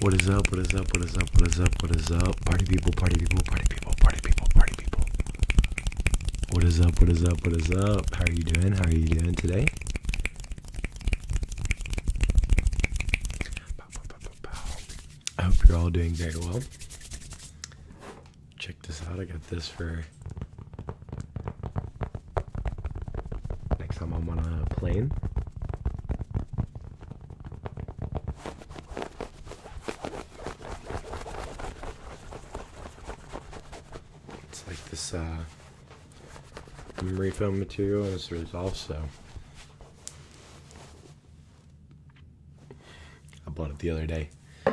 What is up? What is up? What is up? What is up? What is up? Party people, party people, party people, party people, party people. What is up? What is up? What is up? How are you doing? How are you doing today? I hope you're all doing very well. Check this out. I got this for next time I'm on a plane. It's like this memory foam material, and it's resolved, so I bought it the other day.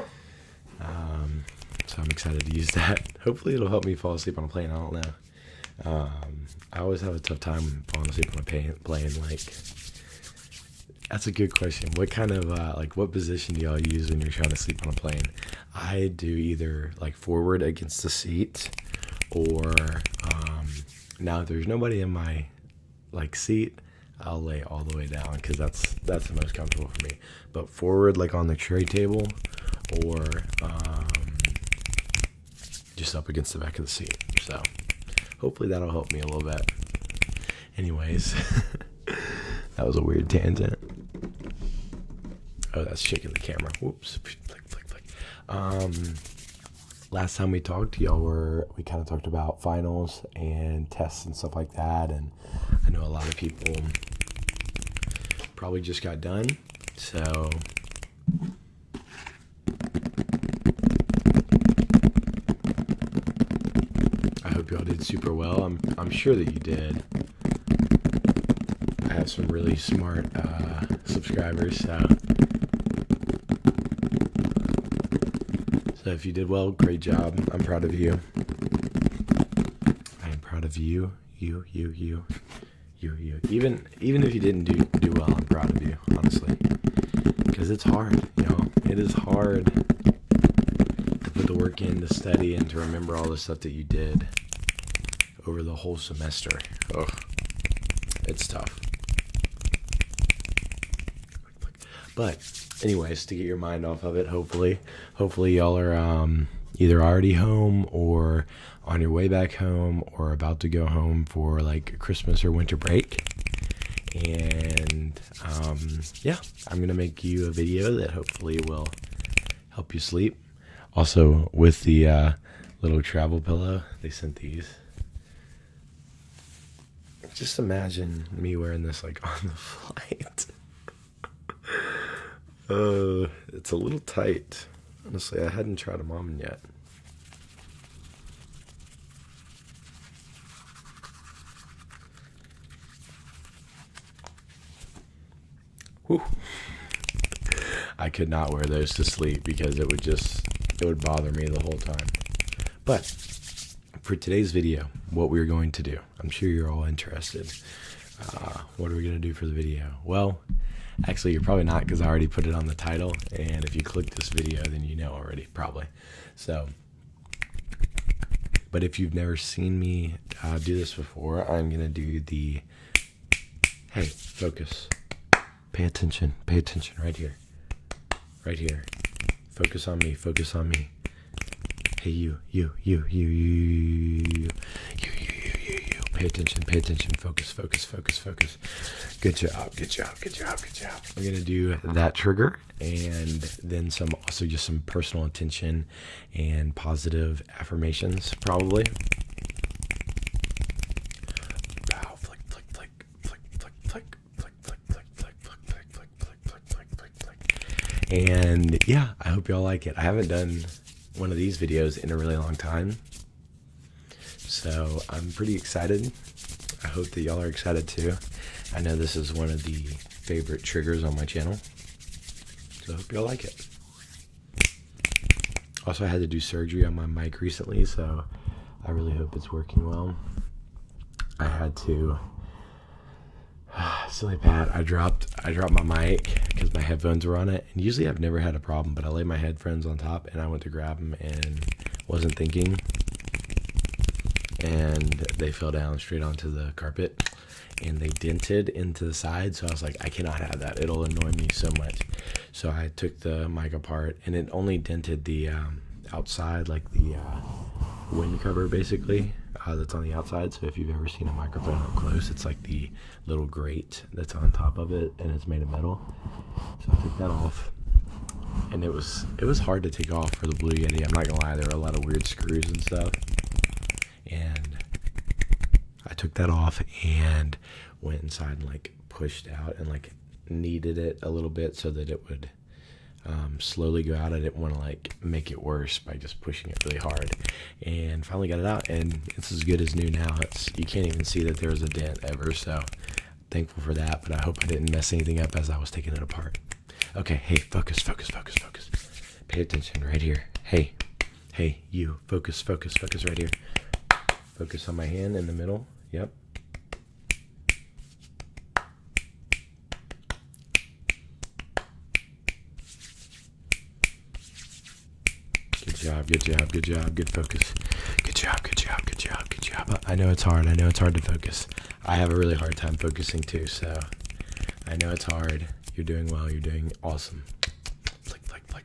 So I'm excited to use that. Hopefully it'll help me fall asleep on a plane. I don't know. I always have a tough time falling asleep on a plane. Like, that's a good question. What kind of what position do y'all use when you're trying to sleep on a plane? I do either like forward against the seat, or now if there's nobody in my seat, I'll lay all the way down, because that's the most comfortable for me. But forward, like on the tray table, or just up against the back of the seat. So hopefully that'll help me a little bit. Anyways, that was a weird tangent. Oh, that's shaking the camera. Whoops. Flick, flick, flick. Last time we talked, we kind of talked about finals and tests and stuff like that, and I know a lot of people probably just got done, so I hope y'all did super well. I'm sure that you did. I have some really smart subscribers, so if you did well, great job. I'm proud of you. I am proud of you. You. Even if you didn't do well, I'm proud of you, honestly. Because it's hard, It is hard to put the work in, to study, and to remember all the stuff that you did over the whole semester. Ugh. It's tough. But anyways, to get your mind off of it, hopefully y'all are either already home or on your way back home or about to go home for like Christmas or winter break. And yeah, I'm gonna make you a video that hopefully will help you sleep. Also, with the little travel pillow, they sent these. Just imagine me wearing this like on the flight. It's a little tight. Honestly, I hadn't tried them on yet. Whew. I could not wear those to sleep because it would bother me the whole time. But for today's video, what we're going to do, I'm sure you're all interested. What are we going to do for the video? Well, actually, you're probably not, because I already put it on the title, and if you click this video, then you know already, probably. So, but if you've never seen me do this before, I'm going to do the, hey, focus, pay attention right here, focus on me, hey, you, pay attention, focus. Good job. I'm gonna do that trigger, and then also just some personal intention and positive affirmations, probably. Bow, flick. And yeah, I hope y'all like it. I haven't done one of these videos in a really long time, so I'm pretty excited. I hope that y'all are excited too. I know this is one of the favorite triggers on my channel, so I hope y'all like it. Also, I had to do surgery on my mic recently, so I really hope it's working well. I had to, silly Pat, I dropped my mic because my headphones were on it, and usually I've never had a problem, but I laid my headphones on top and I went to grab them and wasn't thinking, and they fell down straight onto the carpet. and they dented into the side. So I was like, I cannot have that. It'll annoy me so much. So I took the mic apart, and it only dented the outside, like the wind cover basically, that's on the outside. So if you've ever seen a microphone up close, it's like the little grate that's on top of it, and it's made of metal. So I took that off, and it was hard to take off for the Blue Yeti. I'm not gonna lie, there were a lot of weird screws and stuff. And I took that off and went inside and like pushed out and like kneaded it a little bit so that it would slowly go out. I didn't want to like make it worse by just pushing it really hard, and finally got it out, and it's as good as new now. You can't even see that there was a dent ever, so thankful for that. But I hope I didn't mess anything up as I was taking it apart. Okay, hey, focus. Pay attention right here. Hey, you, focus right here. Focus on my hand in the middle. Yep. Good job. Good focus. Good job. I know it's hard. To focus. I have a really hard time focusing too, so I know it's hard. You're doing well. You're doing awesome. Flick.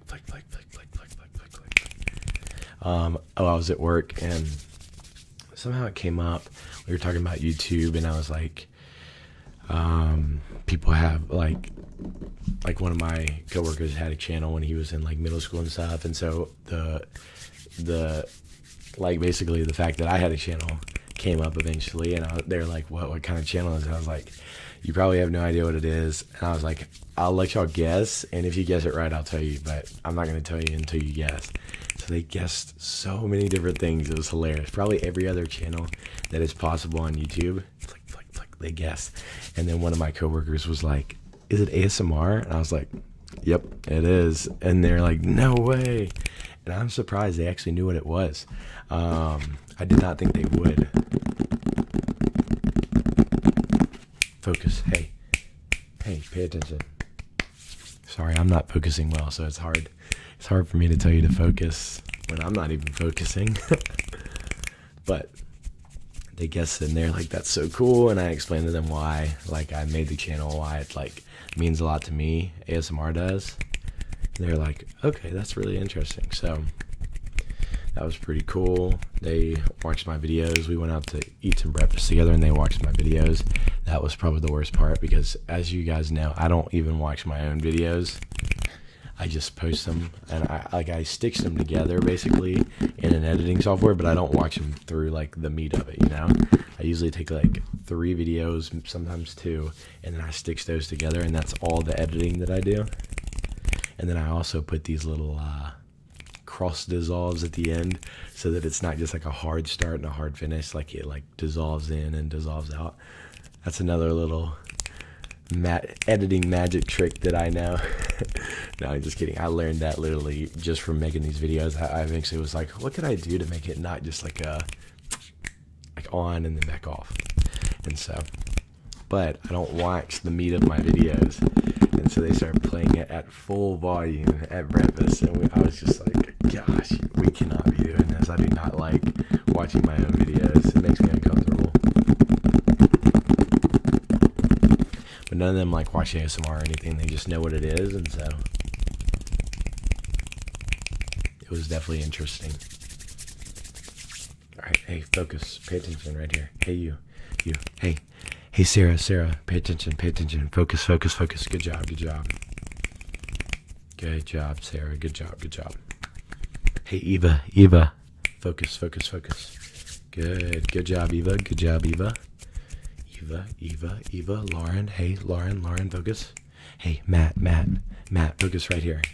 I was at work, and somehow it came up. We were talking about YouTube, and I was like, people have like one of my coworkers had a channel when he was in like middle school and stuff, and so the like basically the fact that I had a channel came up eventually, and they're like, what kind of channel is it? I was like, you probably have no idea what it is. And I was like, I'll let y'all guess, and if you guess it right, I'll tell you, but I'm not going to tell you until you guess. So they guessed so many different things. It was hilarious. Probably every other channel that is possible on YouTube, they guessed. And then one of my coworkers was like, is it ASMR? And I was like, yep, it is. And they're like, no way. And I'm surprised they actually knew what it was. I did not think they would. Focus. Hey, pay attention. Sorry, I'm not focusing well, so it's hard for me to tell you to focus when I'm not even focusing. But they guessed, and they're like, that's so cool. And I explained to them why, like, I made the channel, why it like means a lot to me, ASMR does. And they're like, okay, that's really interesting. So that was pretty cool. They watched my videos. We went out to eat some breakfast together, and they watched my videos. That was probably the worst part, because as you guys know, I don't even watch my own videos. I just post them, and I stitch them together basically in an editing software, but I don't watch them through like the meat of it, you know? I usually take like 3 videos, sometimes 2, and then I stitch those together, and that's all the editing that I do. And then I also put these little cross dissolves at the end, so that it's not just like a hard start and a hard finish, like it like dissolves in and dissolves out. That's another little editing magic trick that I know. No, I'm just kidding. I learned that literally just from making these videos. I eventually was like, what could I do to make it not just like on and then back off? And so, but I don't watch the meat of my videos, and so they started playing it at full volume at breakfast, and I was just like, gosh, we cannot be doing this. I do not like watching my own videos. It makes me uncomfortable. But none of them like watch ASMR or anything. They just know what it is, and so it was definitely interesting. All right, hey, focus, pay attention right here. Hey, you, hey, Sarah, pay attention, focus. Good job, Sarah. Good job. Hey, Eva, focus. Good job, Eva. Eva, Lauren. Hey, Lauren, focus. Hey, Matt, focus right here.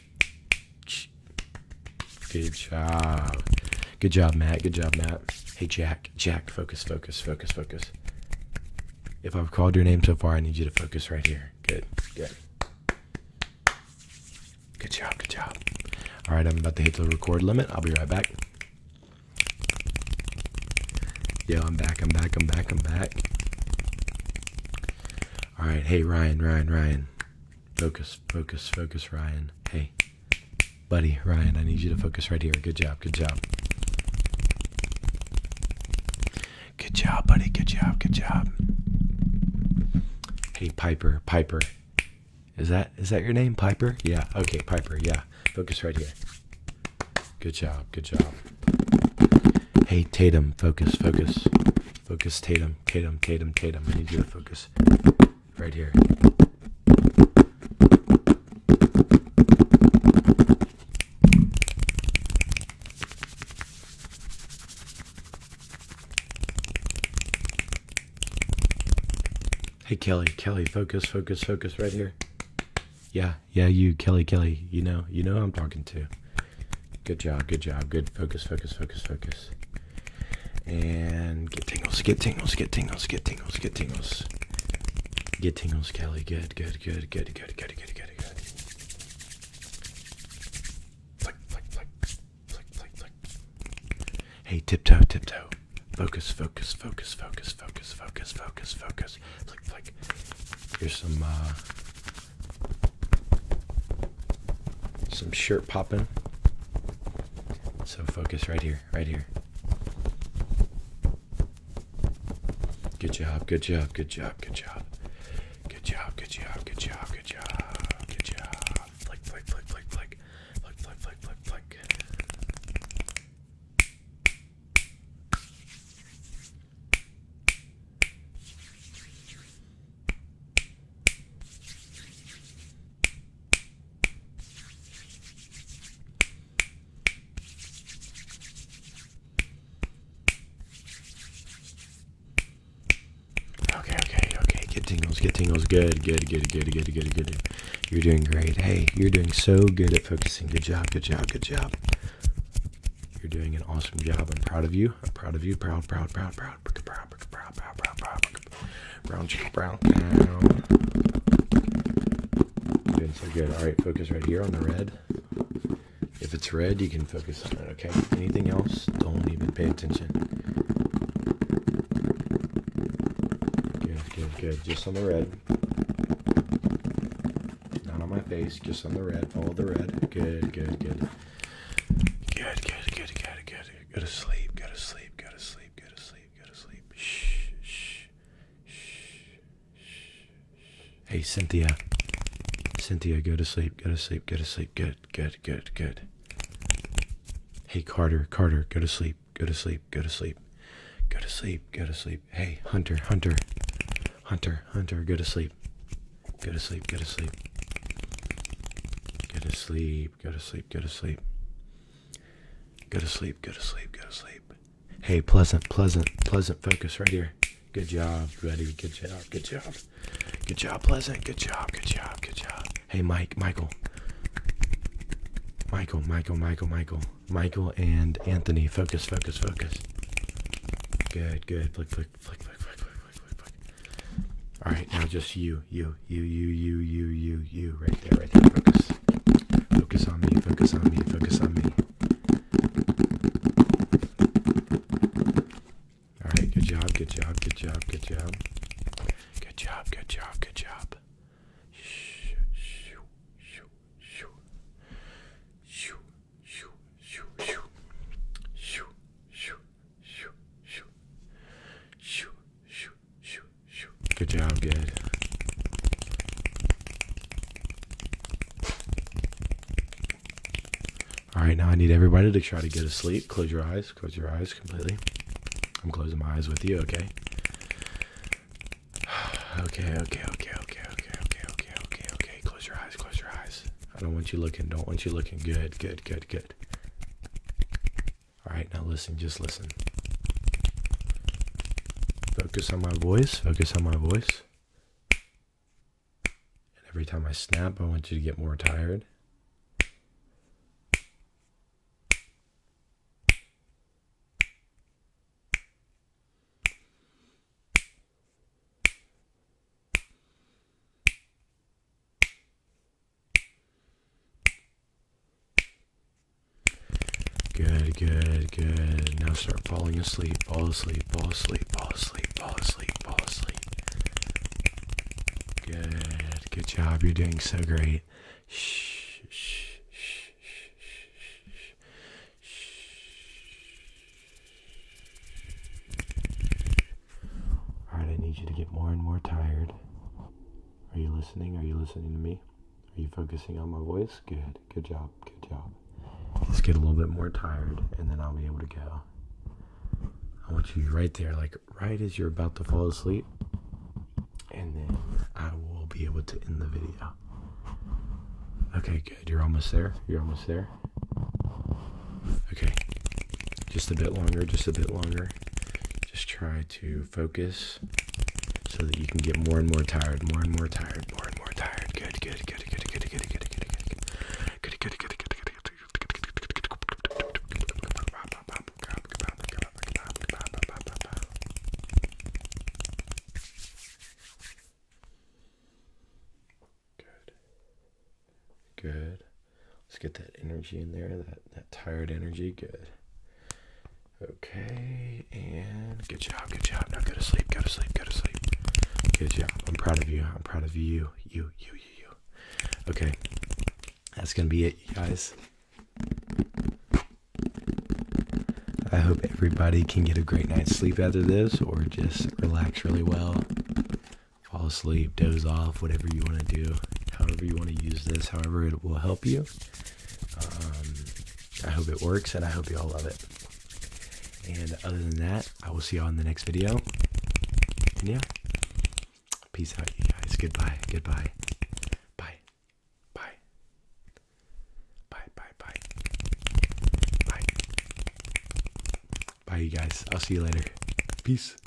Good job, Matt. Hey, Jack, focus. If I've called your name so far, I need you to focus right here. Good. Good job. All right, I'm about to hit the record limit. I'll be right back. Yo, I'm back. All right, hey, Ryan. Focus, Ryan. Hey, buddy, Ryan, I need you to focus right here. Good job. Good job, buddy. Good job. Hey, Piper, Piper. Is that your name, Piper? Yeah. Okay, Piper. Yeah. Focus right here. Good job. Good job. Hey, Tatum. Focus. Focus. Focus, Tatum. Tatum. Tatum. Tatum. I need you to focus. Right here. Hey, Kelly. Kelly. Focus. Focus. Focus. Right here. Yeah. Yeah. You, Kelly. Kelly. You know who I'm talking to. Good job. Good job. Good. Focus. Focus. Focus. Focus. And get tingles. Get tingles. Get tingles. Get tingles. Get tingles. Get tingles, Kelly. Good. Good. Good. Good. Good. Good. Good. Good. Good. Flick. Flick. Flick. Flick. Flick. Flick. Hey, tiptoe. Tiptoe. Focus. Focus. Focus. Focus. Focus. Focus. Focus. Focus. Flick. Flick. Here's some shirt popping. So focus right here, right here. Good job, good job, good job, good job. Good job, good job, good job, good job, good job. Flick, flick, flick, flick, flick. Flick, flick, flick, flick, flick. Okay. Get tingles, get tingles. Good. You're doing great. Hey, you're doing so good at focusing. Good job, good job, good job. You're doing an awesome job. I'm proud of you. I'm proud of you. Proud. Brown chicken, brown. Doing so good. All right, focus right here on the red. If it's red, you can focus on it, okay? Anything else, don't even pay attention. Good. Just on the red. Not on my face, just on the red. Follow the red. Good. Good. Go to sleep. Shh. Hey, Cynthia. Go to sleep. Good. Hey, Carter, go to sleep. Hey, Hunter, go to sleep. Go to sleep. Hey, pleasant, focus right here. Good job, buddy. Good job, pleasant. Good job. Hey, Michael and Anthony, focus. Good. Flick. All right, now just you, right there. Focus on me. All right, good job. Good job, good. All right, now I need everybody to try to get asleep. Close your eyes completely. I'm closing my eyes with you, okay? Okay. Close your eyes. I don't want you looking. Good. All right, now listen, just listen. Focus on my voice. And every time I snap, I want you to get more tired. Good. Now start falling asleep. Fall asleep. Good job. You're doing so great. Shh. All right, I need you to get more and more tired. listening? Are you listening to me? Are you focusing on my voice? Good. Good job. Good job. Just get a little bit more tired, and then I'll be able to go. I want you right there, like right as you're about to fall asleep, and then I will be able to end the video. Okay, good. You're almost there. You're almost there. Okay. Just a bit longer. Just a bit longer. Just try to focus so that you can get more and more tired, more and more tired, more and more tired. Good, good, good, good, good, good, good, good, good, good, good, good, good, good. Good. Let's get that energy in there, that tired energy. Good. Okay, and good job, good job. Now go to sleep, go to sleep, go to sleep. Good job. I'm proud of you. I'm proud of you. You. Okay. That's gonna be it, you guys. I hope everybody can get a great night's sleep after this, or just relax really well. Fall asleep, doze off, whatever you want to do. However you want to use this, however it will help you. I hope it works, and I hope you all love it. And other than that, I will see you all in the next video. And yeah, peace out, you guys. Goodbye. Goodbye. Bye. Bye. Bye. Bye. Bye. Bye. Bye, you guys. I'll see you later. Peace.